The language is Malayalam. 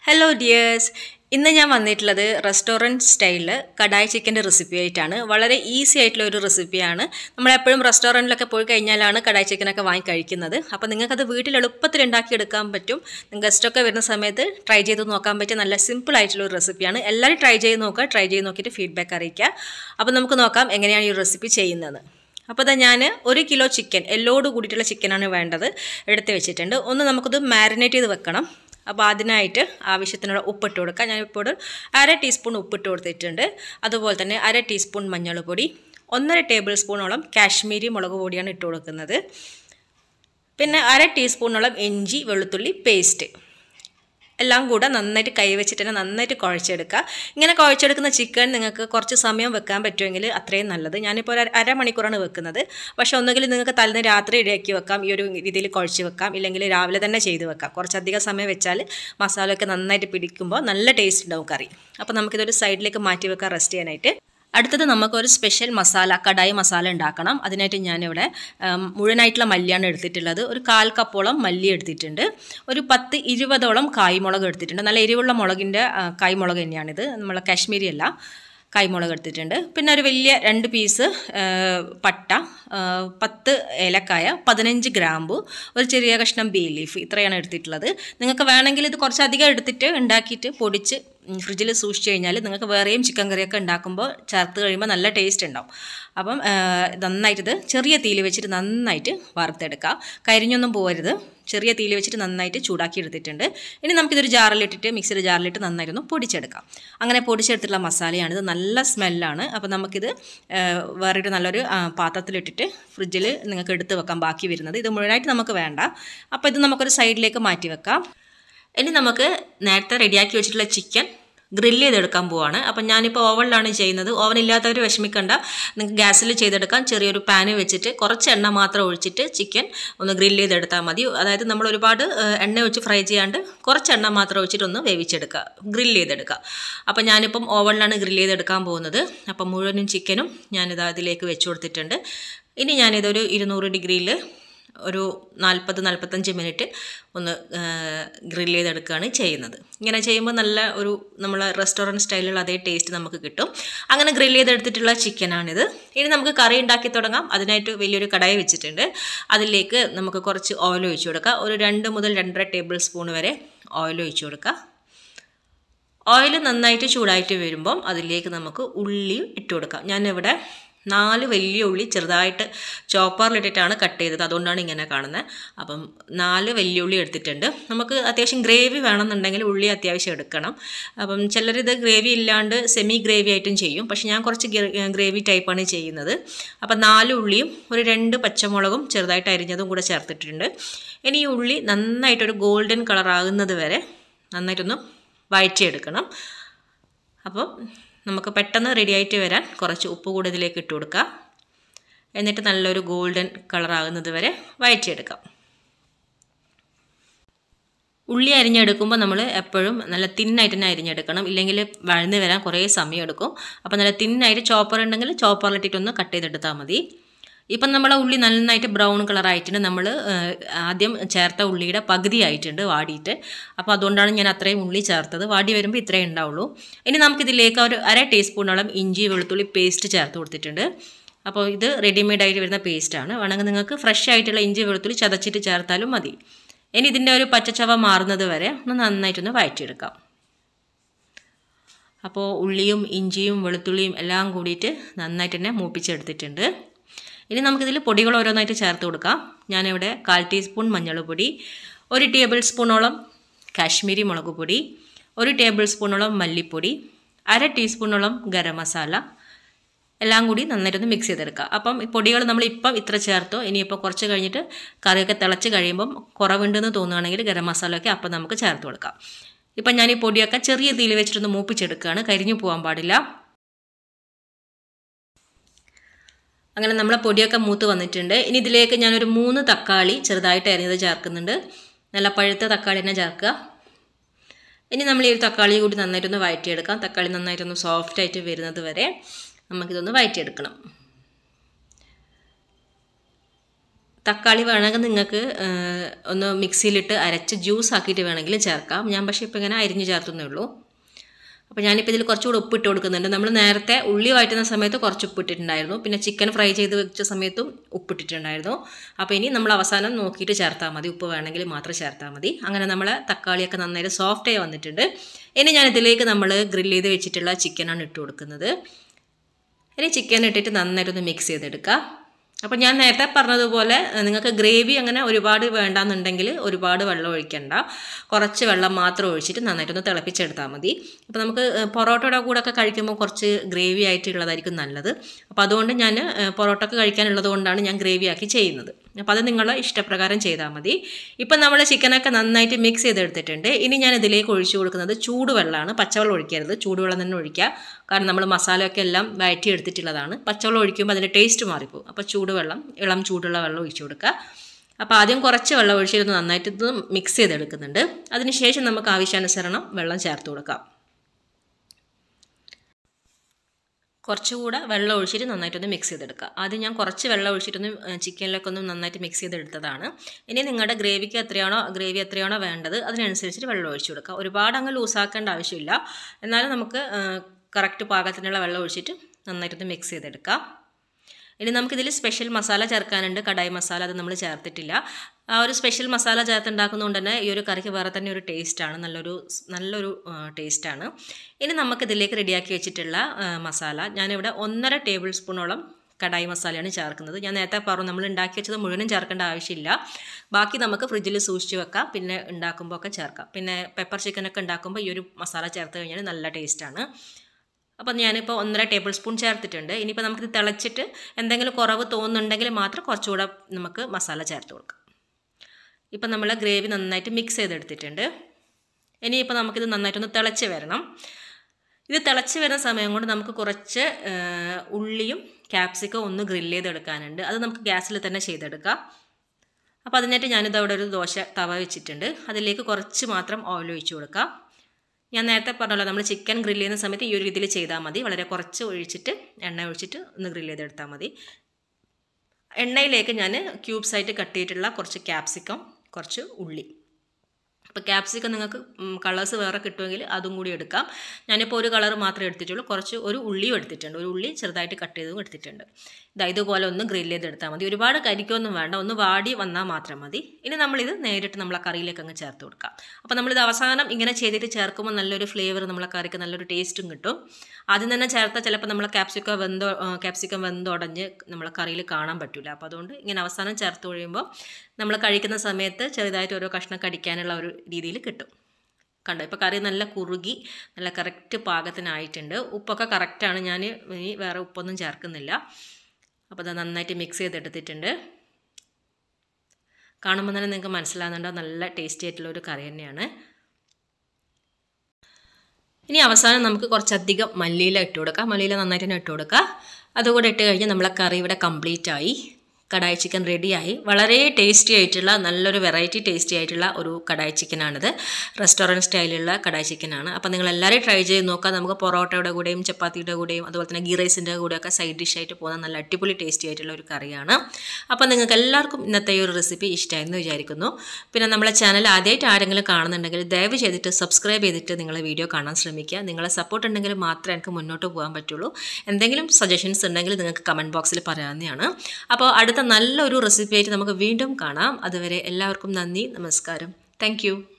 Hello dears. ഇന്ന് ഞാൻ വന്നിട്ടുള്ളത് റെസ്റ്റോറന്റ് സ്റ്റൈലിൽ കടായി ചിക്കൻ്റെ റെസിപ്പി ആയിട്ടാണ്. വളരെ ഈസി ആയിട്ടുള്ള ഒരു റെസിപ്പിയാണ്. നമ്മൾ എപ്പോഴും റെസ്റ്റോറൻറ്റിലൊക്കെ പോയി കഴിഞ്ഞാലാണ് കടായി ചിക്കനൊക്കെ വാങ്ങി കഴിക്കുന്നത്. അപ്പോൾ നിങ്ങൾക്കത് വീട്ടിൽ എളുപ്പത്തിൽ ഉണ്ടാക്കിയെടുക്കാൻ പറ്റും. ഗസ്റ്റൊക്കെ വരുന്ന സമയത്ത് ട്രൈ ചെയ്ത് നോക്കാൻ പറ്റിയ നല്ല സിമ്പിൾ ആയിട്ടുള്ള ഒരു റെസിപ്പിയാണ്. എല്ലാവരും ട്രൈ ചെയ്ത് നോക്കുക. ട്രൈ ചെയ്ത് നോക്കിയിട്ട് ഫീഡ്ബാക്ക് അറിയിക്കുക. അപ്പോൾ നമുക്ക് നോക്കാം എങ്ങനെയാണ് ഈ റെസിപ്പി ചെയ്യുന്നത്. അപ്പോൾ അതാ ഞാൻ 1 കിലോ ചിക്കൻ എല്ലോട് കൂടിയിട്ടുള്ള ചിക്കനാണ് വേണ്ടത് എടുത്ത് വെച്ചിട്ടുണ്ട്. ഒന്ന് നമുക്കത് മാരിനേറ്റ് ചെയ്ത് വെക്കണം. അപ്പോൾ അതിനായിട്ട് ആവശ്യത്തിനുള്ള ഉപ്പിട്ട് കൊടുക്കുക. ഞാനിപ്പോൾ 1/2 ടീസ്പൂൺ ഉപ്പിട്ട് കൊടുത്തിട്ടുണ്ട്. അതുപോലെ തന്നെ 1/2 ടീസ്പൂൺ മഞ്ഞൾപ്പൊടി, 1.5 ടേബിൾ സ്പൂണോളം കാശ്മീരി മുളക് പൊടിയാണ് ഇട്ട് കൊടുക്കുന്നത്. പിന്നെ 1/2 ടീസ്പൂണോളം ഇഞ്ചി വെളുത്തുള്ളി പേസ്റ്റ് എല്ലാം കൂടെ നന്നായിട്ട് കൈവച്ചിട്ട് തന്നെ നന്നായിട്ട് കുഴച്ചെടുക്കുക. ഇങ്ങനെ കുഴച്ചെടുക്കുന്ന ചിക്കൻ നിങ്ങൾക്ക് കുറച്ച് സമയം വെക്കാൻ പറ്റുമെങ്കിൽ അത്രയും നല്ലത്. ഞാനിപ്പോൾ ഒരു അരമണിക്കൂറാണ് വെക്കുന്നത്. പക്ഷേ ഒന്നുകിൽ നിങ്ങൾക്ക് തലേന്ന് രാത്രി ഇടയാക്കി വെക്കാം, ഈ ഒരു രീതിയിൽ കുഴച്ച് വെക്കാം, ഇല്ലെങ്കിൽ രാവിലെ തന്നെ ചെയ്ത് വെക്കാം. കുറച്ചധികം സമയം വെച്ചാൽ മസാലയൊക്കെ നന്നായിട്ട് പിടിക്കുമ്പോൾ നല്ല ടേസ്റ്റ് ഉണ്ടാവും കറി. അപ്പോൾ നമുക്കിതൊരു സൈഡിലേക്ക് മാറ്റി വെക്കാം റെസ്റ്റ് ചെയ്യാനായിട്ട്. അടുത്തത് നമുക്കൊരു സ്പെഷ്യൽ മസാല, കടായി മസാല ഉണ്ടാക്കണം. അതിനായിട്ട് ഞാനിവിടെ മുഴുവനായിട്ടുള്ള മല്ലിയാണ് എടുത്തിട്ടുള്ളത്. ഒരു 1/4 കപ്പോളം മല്ലി എടുത്തിട്ടുണ്ട്. ഒരു 10-20ഓളം കായ്മുളക് എടുത്തിട്ടുണ്ട്. നല്ല എരിവുള്ള മുളകിൻ്റെ കായ്മുളക് തന്നെയാണിത്, നമ്മളെ കാശ്മീരി അല്ല, കായ്മുളക് എടുത്തിട്ടുണ്ട്. പിന്നെ ഒരു വലിയ 2 പീസ് പട്ട, 10 ഏലക്കായ, 15 ഗ്രാമ്പു, ഒരു ചെറിയ കഷ്ണം ബേ ലീഫ്, ഇത്രയാണ് എടുത്തിട്ടുള്ളത്. നിങ്ങൾക്ക് വേണമെങ്കിൽ ഇത് കുറച്ചധികം എടുത്തിട്ട് ഉണ്ടാക്കിയിട്ട് പൊടിച്ച് ഫ്രിഡ്ജിൽ സൂക്ഷിച്ച് കഴിഞ്ഞാൽ നിങ്ങൾക്ക് വേറെയും ചിക്കൻ കറിയൊക്കെ ഉണ്ടാക്കുമ്പോൾ ചേർത്ത് കഴിയുമ്പോൾ നല്ല ടേസ്റ്റ് ഉണ്ടാവും. അപ്പം നന്നായിട്ടിത് ചെറിയ തീയിൽ വെച്ചിട്ട് നന്നായിട്ട് വറുത്തെടുക്കുക. കരിഞ്ഞൊന്നും പോകരുത്. ചെറിയ തീയിൽ വെച്ചിട്ട് നന്നായിട്ട് ചൂടാക്കി എടുത്തിട്ടുണ്ട്. ഇനി നമുക്കിതൊരു ജാറിലിട്ടിട്ട് മിക്സിയുടെ ജാറിലിട്ട് നന്നായിരുന്നു പൊടിച്ചെടുക്കാം. അങ്ങനെ പൊടിച്ചെടുത്തിട്ടുള്ള മസാലയാണിത്. നല്ല സ്മെല്ലാണ്. അപ്പോൾ നമുക്കിത് വേറൊരു നല്ലൊരു പാത്രത്തിലിട്ടിട്ട് ഫ്രിഡ്ജിൽ നിങ്ങൾക്ക് എടുത്ത് വെക്കാം ബാക്കി വരുന്നത്. ഇത് മുഴുവനായിട്ട് നമുക്ക് വേണ്ട. അപ്പോൾ ഇത് നമുക്കൊരു സൈഡിലേക്ക് മാറ്റി വെക്കാം. ഇനി നമുക്ക് നേരത്തെ റെഡിയാക്കി വെച്ചിട്ടുള്ള ചിക്കൻ ഗ്രില്ല് ചെയ്തെടുക്കാൻ പോവാണ്. അപ്പം ഞാനിപ്പോൾ ഓവനിലാണ് ചെയ്യുന്നത്. ഓവൻ ഇല്ലാത്തവർ വിഷമിക്കണ്ട, നിങ്ങൾക്ക് ഗ്യാസിൽ ചെയ്തെടുക്കാം. ചെറിയൊരു പാന് വെച്ചിട്ട് കുറച്ച് എണ്ണ മാത്രം ഒഴിച്ചിട്ട് ചിക്കൻ ഒന്ന് ഗ്രില്ല് ചെയ്തെടുത്താൽ മതി. അതായത് നമ്മൾ ഒരുപാട് എണ്ണ ഒഴിച്ച് ഫ്രൈ ചെയ്യാണ്ട് കുറച്ച് എണ്ണ മാത്രം ഒഴിച്ചിട്ട് ഒന്ന് വേവിച്ചെടുക്കുക, ഗ്രില്ല് ചെയ്തെടുക്കുക. അപ്പം ഞാനിപ്പം ഓവനിലാണ് ഗ്രില്ല് ചെയ്തെടുക്കാൻ പോകുന്നത്. അപ്പം മുഴുവനും ചിക്കനും ഞാനിത് അതിലേക്ക് വെച്ച് കൊടുത്തിട്ടുണ്ട്. ഇനി ഞാനിതൊരു 200 ഡിഗ്രിയിൽ ഒരു 40-45 മിനിറ്റ് ഒന്ന് ഗ്രില്ല് ചെയ്തെടുക്കുകയാണ് ചെയ്യുന്നത്. ഇങ്ങനെ ചെയ്യുമ്പോൾ നല്ല ഒരു നമ്മളെ റെസ്റ്റോറൻറ്റ് സ്റ്റൈലിലുള്ള അതേ ടേസ്റ്റ് നമുക്ക് കിട്ടും. അങ്ങനെ ഗ്രില്ല് ചെയ്തെടുത്തിട്ടുള്ള ചിക്കനാണിത്. ഇനി നമുക്ക് കറി ഉണ്ടാക്കി തുടങ്ങാം. അതിനായിട്ട് വലിയൊരു കടായി വെച്ചിട്ടുണ്ട്. അതിലേക്ക് നമുക്ക് കുറച്ച് ഓയിൽ ഒഴിച്ച് കൊടുക്കുക. ഒരു 2 മുതൽ 2.5 ടേബിൾ സ്പൂൺ വരെ ഓയിൽ ഒഴിച്ച് കൊടുക്കുക. ഓയിൽ നന്നായിട്ട് ചൂടായിട്ട് വരുമ്പം അതിലേക്ക് നമുക്ക് ഉള്ളി ഇട്ട് കൊടുക്കാം. ഞാനിവിടെ 4 വലിയ ഉള്ളി ചെറുതായിട്ട് ചോപ്പറിലിട്ടിട്ടാണ് കട്ട് ചെയ്തത്, അതുകൊണ്ടാണ് ഇങ്ങനെ കാണുന്നത്. അപ്പം 4 വലിയ ഉള്ളി എടുത്തിട്ടുണ്ട്. നമുക്ക് അത്യാവശ്യം ഗ്രേവി വേണമെന്നുണ്ടെങ്കിൽ ഉള്ളി അത്യാവശ്യം എടുക്കണം. അപ്പം ചിലരിത് ഗ്രേവി ഇല്ലാണ്ട് സെമി ഗ്രേവി ആയിട്ടും ചെയ്യും. പക്ഷെ ഞാൻ കുറച്ച് ഗ്രേവി ടൈപ്പാണ് ചെയ്യുന്നത്. അപ്പം 4 ഉള്ളിയും ഒരു 2 പച്ചമുളകും ചെറുതായിട്ട് അരിഞ്ഞതും കൂടെ ചേർത്തിട്ടുണ്ട്. ഇനി ഈ ഉള്ളി നന്നായിട്ടൊരു ഗോൾഡൻ കളറാകുന്നത് വരെ നന്നായിട്ടൊന്ന് വഴറ്റിയെടുക്കണം. അപ്പം നമുക്ക് പെട്ടെന്ന് റെഡി ആയിട്ട് വരാൻ കുറച്ച് ഉപ്പ് കൂടി ഇതിലേക്ക് ഇട്ട് കൊടുക്കുക. എന്നിട്ട് നല്ലൊരു ഗോൾഡൻ കളറാകുന്നത് വരെ വഴറ്റിയെടുക്കാം. ഉള്ളി അരിഞ്ഞെടുക്കുമ്പോൾ നമ്മൾ എപ്പോഴും നല്ല തിന്നായിട്ട് തന്നെ അരിഞ്ഞെടുക്കണം, ഇല്ലെങ്കിൽ വഴന്ന് വരാൻ കുറേ സമയം എടുക്കും. അപ്പോൾ നല്ല തിന്നായിട്ട് ചോപ്പർ ഉണ്ടെങ്കിൽ ചോപ്പറിലിട്ടിട്ടൊന്ന് കട്ട് ചെയ്തെടുത്താൽ മതി. ഇപ്പം നമ്മളെ ഉള്ളി നന്നായിട്ട് ബ്രൗൺ കളറായിട്ടുണ്ട്. നമ്മൾ ആദ്യം ചേർത്ത ഉള്ളിയുടെ പകുതി ആയിട്ടുണ്ട് വാടിയിട്ട്. അപ്പോൾ അതുകൊണ്ടാണ് ഞാൻ അത്രയും ഉള്ളി ചേർത്തത്. വാടി വരുമ്പോൾ ഇത്രയും ഉണ്ടാവുള്ളൂ. ഇനി നമുക്കിതിലേക്ക് ഒരു 1/2 ടീസ്പൂണോളം ഇഞ്ചി വെളുത്തുള്ളി പേസ്റ്റ് ചേർത്ത് കൊടുത്തിട്ടുണ്ട്. അപ്പോൾ ഇത് റെഡിമെയ്ഡായിട്ട് വരുന്ന പേസ്റ്റാണ്. വേണമെങ്കിൽ നിങ്ങൾക്ക് ഫ്രഷ് ആയിട്ടുള്ള ഇഞ്ചി വെളുത്തുള്ളി ചതച്ചിട്ട് ചേർത്താലും മതി. ഇനി ഇതിൻ്റെ ഒരു പച്ചച്ചവ മാറുന്നത് വരെ ഒന്ന് നന്നായിട്ടൊന്ന് വഴറ്റിയെടുക്കാം. അപ്പോൾ ഉള്ളിയും ഇഞ്ചിയും വെളുത്തുള്ളിയും എല്ലാം കൂടിയിട്ട് നന്നായിട്ട് തന്നെ മൂപ്പിച്ചെടുത്തിട്ടുണ്ട്. ഇനി നമുക്കിതിൽ പൊടികൾ ഓരോന്നായിട്ട് ചേർത്ത് കൊടുക്കാം. ഞാനിവിടെ 1/4 ടീസ്പൂൺ മഞ്ഞൾപ്പൊടി, 1 ടേബിൾ സ്പൂണോളം കാശ്മീരി മുളക് പൊടി, 1 ടേബിൾ സ്പൂണോളം മല്ലിപ്പൊടി, 1/2 ടീസ്പൂണോളം ഗരം മസാല എല്ലാം കൂടി നന്നായിട്ടൊന്ന് മിക്സ് ചെയ്തെടുക്കുക. അപ്പം ഈ പൊടികൾ നമ്മളിപ്പം ഇത്ര ചേർത്തോ, ഇനിയിപ്പോൾ കുറച്ച് കഴിഞ്ഞിട്ട് കറിയൊക്കെ തിളച്ച് കഴിയുമ്പം കുറവുണ്ടെന്ന് തോന്നുകയാണെങ്കിൽ ഗരം മസാലയൊക്കെ അപ്പം നമുക്ക് ചേർത്ത് കൊടുക്കാം. ഇപ്പം ഞാൻ ഈ പൊടിയൊക്കെ ചെറിയ തീയിൽ വെച്ചിട്ടൊന്ന് മൂപ്പിച്ചെടുക്കുകയാണ്, കരിഞ്ഞു പോകാൻ പാടില്ല. അങ്ങനെ നമ്മളെ പൊടിയൊക്കെ മൂത്ത് വന്നിട്ടുണ്ട്. ഇനി ഇതിലേക്ക് ഞാനൊരു 3 തക്കാളി ചെറുതായിട്ട് അരിഞ്ഞത് ചേർക്കുന്നുണ്ട്. നല്ല പഴുത്ത തക്കാളി തന്നെ ചേർക്കുക. ഇനി നമ്മൾ ഈ ഒരു തക്കാളി കൂടി നന്നായിട്ടൊന്ന് വഴറ്റിയെടുക്കാം. തക്കാളി നന്നായിട്ടൊന്ന് സോഫ്റ്റായിട്ട് വരുന്നത് വരെ നമുക്കിതൊന്ന് വഴറ്റിയെടുക്കണം. തക്കാളി വേണമെങ്കിൽ നിങ്ങൾക്ക് ഒന്ന് മിക്സിയിലിട്ട് അരച്ച് ജ്യൂസ് ആക്കിയിട്ട് വേണമെങ്കിലും ചേർക്കാം. ഞാൻ പക്ഷേ ഇപ്പോൾ ഇങ്ങനെ അരിഞ്ഞ് ചേർത്തുന്നേ ഉള്ളൂ. അപ്പോൾ ഞാനിപ്പോൾ ഇതിൽ കുറച്ചുകൂടി ഉപ്പിട്ട് കൊടുക്കുന്നുണ്ട്. നമ്മൾ നേരത്തെ ഉള്ളി വഴറ്റുന്ന സമയത്ത് കുറച്ച് ഉപ്പിട്ടിട്ടുണ്ടായിരുന്നു. പിന്നെ ചിക്കൻ ഫ്രൈ ചെയ്ത് വെച്ച സമയത്തും ഉപ്പിട്ടിട്ടുണ്ടായിരുന്നു. അപ്പോൾ ഇനി നമ്മൾ അവസാനം നോക്കിയിട്ട് ചേർത്താൽ മതി. ഉപ്പ് വേണമെങ്കിൽ മാത്രം ചേർത്താൽ മതി. അങ്ങനെ നമ്മൾ തക്കാളിയൊക്കെ നന്നായിട്ട് സോഫ്റ്റായി വന്നിട്ടുണ്ട്. ഇനി ഞാനിതിലേക്ക് നമ്മൾ ഗ്രില്ല് ചെയ്ത് വെച്ചിട്ടുള്ള ചിക്കനാണ് ഇട്ട് കൊടുക്കുന്നത്. ഇനി ചിക്കൻ ഇട്ടിട്ട് നന്നായിട്ടൊന്ന് മിക്സ് ചെയ്തെടുക്കുക. അപ്പോൾ ഞാൻ നേരത്തെ പറഞ്ഞതുപോലെ നിങ്ങൾക്ക് ഗ്രേവി അങ്ങനെ ഒരുപാട് വേണ്ടാന്നുണ്ടെങ്കിൽ ഒരുപാട് വെള്ളം ഒഴിക്കണ്ട. കുറച്ച് വെള്ളം മാത്രം ഒഴിച്ചിട്ട് നന്നായിട്ടൊന്ന് തിളപ്പിച്ചെടുത്താൽ മതി. അപ്പോൾ നമുക്ക് പൊറോട്ടയുടെ കൂടെ ഒക്കെ കഴിക്കുമ്പോൾ കുറച്ച് ഗ്രേവി ആയിട്ടുള്ളതായിരിക്കും നല്ലത്. അപ്പോൾ അതുകൊണ്ട് ഞാൻ പൊറോട്ടയ്ക്ക് കഴിക്കാനുള്ളത് കൊണ്ടാണ് ഞാൻ ഗ്രേവി ആക്കി ചെയ്യുന്നത്. അപ്പോൾ അത് നിങ്ങളുടെ ഇഷ്ടപ്രകാരം ചെയ്താൽ മതി. ഇപ്പം നമ്മൾ ചിക്കനൊക്കെ നന്നായിട്ട് മിക്സ് ചെയ്തെടുത്തിട്ടുണ്ട്. ഇനി ഞാൻ ഇതിലേക്ക് ഒഴിച്ചു കൊടുക്കുന്നത് ചൂടുവെള്ളമാണ്. പച്ചവെള്ളം ഒഴിക്കരുത്, ചൂടുവെള്ളം തന്നെ ഒഴിക്കുക. കാരണം നമ്മൾ മസാലയൊക്കെ എല്ലാം വഴറ്റി എടുത്തിട്ടുള്ളതാണ്. പച്ചവെള്ളം ഒഴിക്കുമ്പോൾ അതിൻ്റെ ടേസ്റ്റ് മാറിപ്പോകും. അപ്പോൾ ചൂടുവെള്ളം, ഇളം ചൂടുള്ള വെള്ളം ഒഴിച്ചു കൊടുക്കുക. അപ്പോൾ ആദ്യം കുറച്ച് വെള്ളം ഒഴിച്ചിട്ട് നന്നായിട്ട് ഇത് മിക്സ് ചെയ്തെടുക്കുന്നുണ്ട്. അതിനുശേഷം നമുക്ക് ആവശ്യാനുസരണം വെള്ളം ചേർത്ത് കൊടുക്കാം. കുറച്ചുകൂടെ വെള്ളം ഒഴിച്ചിട്ട് നന്നായിട്ടൊന്ന് മിക്സ് ചെയ്തെടുക്കുക. ആദ്യം ഞാൻ കുറച്ച് വെള്ളം ഒഴിച്ചിട്ടൊന്ന് ചിക്കനിലൊക്കെ ഒന്ന് നന്നായിട്ട് മിക്സ് ചെയ്തെടുത്തതാണ്. ഇനി നിങ്ങളുടെ ഗ്രേവി എത്രയാണോ വേണ്ടത് അതിനനുസരിച്ചിട്ട് വെള്ളം ഒഴിച്ചു കൊടുക്കുക. ഒരുപാട് അങ്ങ് ലൂസാക്കേണ്ട ആവശ്യമില്ല. എന്നാലും നമുക്ക് കറക്റ്റ് പാകത്തിനുള്ള വെള്ളം ഒഴിച്ചിട്ട് നന്നായിട്ടൊന്ന് മിക്സ് ചെയ്തെടുക്കാം. ഇനി നമുക്കിതിൽ സ്പെഷ്യൽ മസാല ചേർക്കാനുണ്ട്, കടായി മസാല. അത് നമ്മൾ ചേർത്തിട്ടില്ല. ആ ഒരു സ്പെഷ്യൽ മസാല ചേർത്തുണ്ടാക്കുന്നതുകൊണ്ട് തന്നെ ഈ ഒരു കറിക്ക് വേറെ തന്നെ ഒരു ടേസ്റ്റാണ്, നല്ലൊരു ടേസ്റ്റാണ്. ഇനി നമുക്കിതിലേക്ക് റെഡിയാക്കി വെച്ചിട്ടുള്ള മസാല, ഞാനിവിടെ 1.5 ടേബിൾ സ്പൂണോളം കടായി മസാലയാണ് ചേർക്കുന്നത്. ഞാൻ നേരത്തെ പറഞ്ഞു നമ്മൾ ഉണ്ടാക്കി വെച്ചത് മുഴുവനും ചേർക്കേണ്ട ആവശ്യമില്ല. ബാക്കി നമുക്ക് ഫ്രിഡ്ജിൽ സൂക്ഷിച്ച് വെക്കാം, പിന്നെ ഉണ്ടാക്കുമ്പോൾ ഒക്കെ ചേർക്കാം. പിന്നെ പെപ്പർ ചിക്കനൊക്കെ ഉണ്ടാക്കുമ്പോൾ ഈ ഒരു മസാല ചേർത്ത് കഴിഞ്ഞാൽ നല്ല ടേസ്റ്റാണ്. അപ്പോൾ ഞാനിപ്പോൾ 1.5 ടേബിൾ സ്പൂൺ ചേർത്തിട്ടുണ്ട്. ഇനിയിപ്പോൾ നമുക്കിത് തിളച്ചിട്ട് എന്തെങ്കിലും കുറവ് തോന്നുന്നുണ്ടെങ്കിൽ മാത്രം കുറച്ചുകൂടെ നമുക്ക് മസാല ചേർത്ത് കൊടുക്കാം. ഇപ്പം നമ്മൾ ഗ്രേവി നന്നായിട്ട് മിക്സ് ചെയ്തെടുത്തിട്ടുണ്ട്. ഇനിയിപ്പോൾ നമുക്കിത് നന്നായിട്ടൊന്ന് തിളച്ച് വരണം. ഇത് തിളച്ച് വരുന്ന സമയം കൊണ്ട് നമുക്ക് കുറച്ച് ഉള്ളിയും ക്യാപ്സിക്കം ഒന്ന് ഗ്രില്ല് ചെയ്തെടുക്കാനുണ്ട്. അത് നമുക്ക് ഗ്യാസിൽ തന്നെ ചെയ്തെടുക്കാം. അപ്പോൾ അതിനായിട്ട് ഞാനിത് അവിടെ ഒരു ദോശ തവ വെച്ചിട്ടുണ്ട്. അതിലേക്ക് കുറച്ച് മാത്രം ഓയിൽ ഒഴിച്ചു കൊടുക്കാം. ഞാൻ നേരത്തെ പറഞ്ഞല്ലോ, നമ്മൾ ചിക്കൻ ഗ്രില്ല് ചെയ്യുന്ന സമയത്ത് ഈ ഒരു രീതിയിൽ ചെയ്താൽ മതി. വളരെ കുറച്ച് എണ്ണ ഒഴിച്ചിട്ട് ഒന്ന് ഗ്രില്ല് ചെയ്തെടുത്താൽ മതി. എണ്ണയിലേക്ക് ഞാൻ ക്യൂബ്സായിട്ട് കട്ട് ചെയ്തിട്ടുള്ള കുറച്ച് ക്യാപ്സിക്കം, കുറച്ച് ഉള്ളി. അപ്പോൾ ക്യാപ്സിക്കം നിങ്ങൾക്ക് കളേഴ്സ് വേറെ കിട്ടുമെങ്കിൽ അതും കൂടി എടുക്കാം. ഞാനിപ്പോൾ ഒരു കളർ മാത്രമേ എടുത്തിട്ടുള്ളൂ. ഒരു ഉള്ളിയും എടുത്തിട്ടുണ്ട്. ഒരു ഉള്ളി ചെറുതായിട്ട് കട്ട് ചെയ്തതും എടുത്തിട്ടുണ്ട്. ഇതുപോലെ ഒന്ന് ഗ്രില്ല് ചെയ്തെടുത്താൽ മതി. ഒരുപാട് കരിക്കൊന്നും വേണ്ട, ഒന്ന് വാടി വന്നാൽ മാത്രം മതി. ഇനി നമ്മളിത് നേരിട്ട് നമ്മളെ കറിയിലേക്ക് അങ്ങ് ചേർത്ത് കൊടുക്കാം. അപ്പോൾ നമ്മളിത് അവസാനം ഇങ്ങനെ ചെയ്തിട്ട് ചേർക്കുമ്പോൾ നല്ലൊരു ഫ്ലേവർ നമ്മളെ കറിക്ക് നല്ലൊരു ടേസ്റ്റും കിട്ടും. ആദ്യം തന്നെ ചേർത്താൽ ചിലപ്പോൾ നമ്മളെ ക്യാപ്സിക്കം വെന്തുടഞ്ഞ് നമ്മളെ കറിയിൽ കാണാൻ പറ്റില്ല. അപ്പോൾ അതുകൊണ്ട് ഇങ്ങനെ അവസാനം ചേർത്ത് കഴിയുമ്പോൾ നമ്മൾ കഴിക്കുന്ന സമയത്ത് ചെറുതായിട്ട് ഓരോ കഷ്ണം കടിക്കാനുള്ള ഒരു രീതിയിൽ കിട്ടും. കണ്ടോ, ഇപ്പോൾ കറി നല്ല കുറുകി നല്ല കറക്റ്റ് പാകത്തിനായിട്ടുണ്ട്. ഉപ്പൊക്കെ കറക്റ്റാണ്. ഞാൻ ഇനി വേറെ ഉപ്പൊന്നും ചേർക്കുന്നില്ല. അപ്പോൾ അത് നന്നായിട്ട് മിക്സ് ചെയ്തെടുത്തിട്ടുണ്ട്. കാണുമ്പോൾ തന്നെ നിങ്ങൾക്ക് മനസ്സിലാകുന്നുണ്ടോ, നല്ല ടേസ്റ്റി ആയിട്ടുള്ള ഒരു കറി തന്നെയാണ്. ഇനി അവസാനം നമുക്ക് കുറച്ചധികം മല്ലിയില ഇട്ട് കൊടുക്കാം. മല്ലിയില നന്നായിട്ട് തന്നെ ഇട്ട് കൊടുക്കുക. അതുകൂടെ ഇട്ട് കഴിഞ്ഞാൽ നമ്മളെ കറി ഇവിടെ കംപ്ലീറ്റ് ആയി. കടായി ചിക്കൻ റെഡിയായി. വളരെ ടേസ്റ്റി ആയിട്ടുള്ള നല്ലൊരു വെറൈറ്റി ടേസ്റ്റി ആയിട്ടുള്ള ഒരു കടായി ചിക്കനാണിത്. റെസ്റ്റോറൻറ്റ് സ്റ്റൈലിലുള്ള കടായി ചിക്കനാണ്. അപ്പോൾ നിങ്ങൾ എല്ലാവരും ട്രൈ ചെയ്ത് നോക്കുക. നമുക്ക് പൊറോട്ടയുടെ കൂടെയും ചപ്പാത്തിയുടെ കൂടെയും അതുപോലെ തന്നെ ഗീ റൈസിൻ്റെ കൂടെയൊക്കെ സൈഡ് ഡിഷായിട്ട് പോകുന്ന നല്ല അടിപൊളി ടേസ്റ്റി ആയിട്ടുള്ള ഒരു കറിയാണ്. അപ്പോൾ നിങ്ങൾക്ക് എല്ലാവർക്കും ഇന്നത്തെ ഈ ഒരു റെസിപ്പി ഇഷ്ടമായെന്ന് വിചാരിക്കുന്നു. പിന്നെ നമ്മളെ ചാനൽ ആദ്യമായിട്ട് ആരെങ്കിലും കാണുന്നുണ്ടെങ്കിൽ ദയവ് ചെയ്തിട്ട് സബ്സ്ക്രൈബ് ചെയ്തിട്ട് നിങ്ങളെ വീഡിയോ കാണാൻ ശ്രമിക്കുക. നിങ്ങളെ സപ്പോർട്ട് ഉണ്ടെങ്കിൽ മാത്രമേ എനിക്ക് മുന്നോട്ട് പോകാൻ പറ്റുള്ളൂ. എന്തെങ്കിലും സജഷൻസ് ഉണ്ടെങ്കിൽ നിങ്ങൾക്ക് കമൻറ്റ് ബോക്സിൽ പറയാവുന്നതാണ്. അപ്പോൾ നല്ലൊരു റെസിപ്പി ആയിട്ട് നമുക്ക് വീണ്ടും കാണാം. അതുവരെ എല്ലാവർക്കും നന്ദി, നമസ്കാരം. Thank U.